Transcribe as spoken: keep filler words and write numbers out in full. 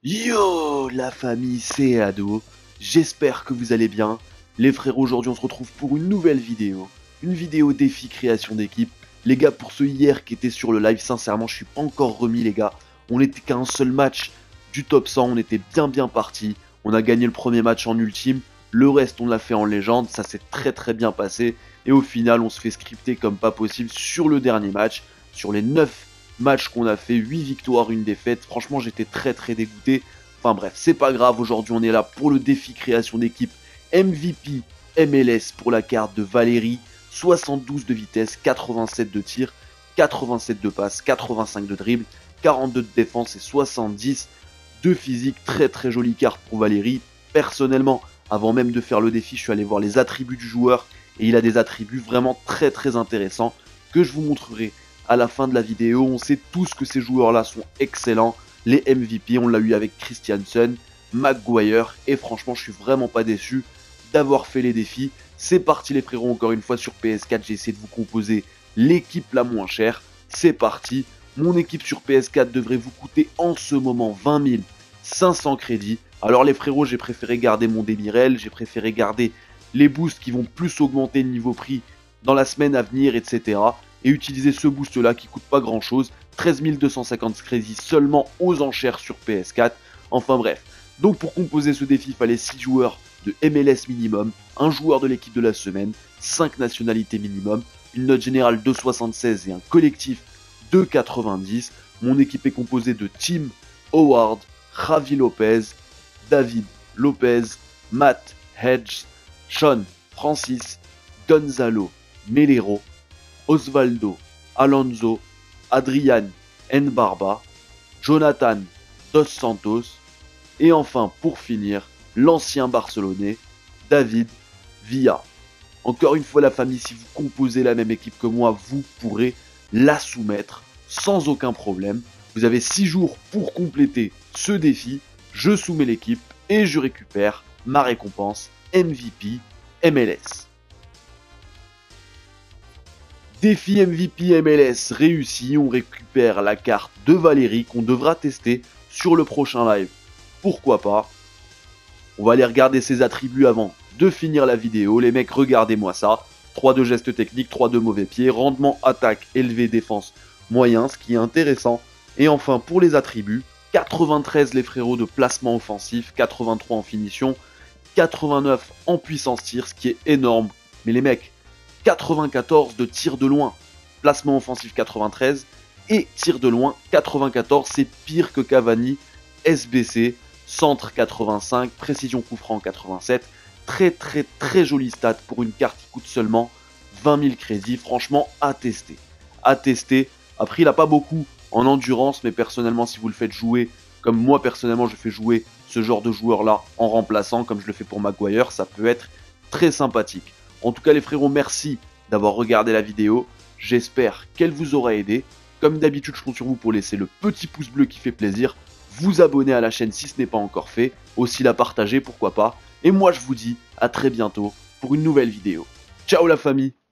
Yo la famille, c'est Ado, j'espère que vous allez bien. Les frérots, aujourd'hui on se retrouve pour une nouvelle vidéo, une vidéo défi création d'équipe. Les gars, pour ceux hier qui étaient sur le live, sincèrement je suis pas encore remis les gars. On n'était qu'à un seul match du top cent, on était bien bien parti. On a gagné le premier match en ultime, le reste on l'a fait en légende, ça s'est très très bien passé. Et au final on se fait scripter comme pas possible sur le dernier match, sur les neuf match qu'on a fait, huit victoires, une défaite. Franchement, j'étais très très dégoûté. Enfin bref, c'est pas grave. Aujourd'hui, on est là pour le défi création d'équipe M V P M L S pour la carte de Valérie. soixante-douze de vitesse, quatre-vingt-sept de tir, quatre-vingt-sept de passe, quatre-vingt-cinq de dribble, quarante-deux de défense et soixante-dix de physique. Très très jolie carte pour Valérie. Personnellement, avant même de faire le défi, je suis allé voir les attributs du joueur et il a des attributs vraiment très très intéressants que je vous montrerai à la fin de la vidéo. On sait tous que ces joueurs-là sont excellents. Les M V P, on l'a eu avec Christiansen, Maguire, et franchement, je suis vraiment pas déçu d'avoir fait les défis. C'est parti les frérots, encore une fois sur P S quatre, j'ai essayé de vous composer l'équipe la moins chère. C'est parti, mon équipe sur P S quatre devrait vous coûter en ce moment vingt mille cinq cents crédits. Alors les frérots, j'ai préféré garder mon Demirel, j'ai préféré garder les boosts qui vont plus augmenter le niveau prix dans la semaine à venir, et cetera et utiliser ce boost là qui coûte pas grand chose, treize mille deux cent cinquante crédits seulement aux enchères sur P S quatre. Enfin bref, donc pour composer ce défi, il fallait six joueurs de M L S minimum, un joueur de l'équipe de la semaine, cinq nationalités minimum, une note générale de soixante-seize et un collectif de quatre-vingt-dix. Mon équipe est composée de Tim Howard, Javi Lopez, David Lopez, Matt Hedges, Sean Francis, Gonzalo Melero, Osvaldo Alonso, Adrian Nbarba, Jonathan Dos Santos, et enfin pour finir, l'ancien Barcelonais, David Villa. Encore une fois la famille, si vous composez la même équipe que moi, vous pourrez la soumettre sans aucun problème. Vous avez six jours pour compléter ce défi, je soumets l'équipe et je récupère ma récompense M V P M L S. Défi M V P M L S réussi, on récupère la carte de Valérie qu'on devra tester sur le prochain live. Pourquoi pas? On va aller regarder ses attributs avant de finir la vidéo. Les mecs, regardez-moi ça. trois de gestes techniques, trois de mauvais pieds, rendement attaque élevé, défense moyen, ce qui est intéressant. Et enfin pour les attributs, quatre-vingt-treize les frérots de placement offensif, quatre-vingt-trois en finition, quatre-vingt-neuf en puissance tir, ce qui est énorme. Mais les mecs, quatre-vingt-quatorze de tir de loin, placement offensif quatre-vingt-treize et tir de loin quatre-vingt-quatorze, c'est pire que Cavani. S B C, centre quatre-vingt-cinq, précision coup franc quatre-vingt-sept, très très très jolie stat pour une carte qui coûte seulement vingt mille crédits, franchement à tester, à tester. Après il a pas beaucoup en endurance, mais personnellement si vous le faites jouer, comme moi personnellement je fais jouer ce genre de joueur là en remplaçant, comme je le fais pour Maguire, ça peut être très sympathique. En tout cas les frérots, merci d'avoir regardé la vidéo, j'espère qu'elle vous aura aidé. Comme d'habitude je compte sur vous pour laisser le petit pouce bleu qui fait plaisir, vous abonner à la chaîne si ce n'est pas encore fait, aussi la partager pourquoi pas, et moi je vous dis à très bientôt pour une nouvelle vidéo. Ciao la famille!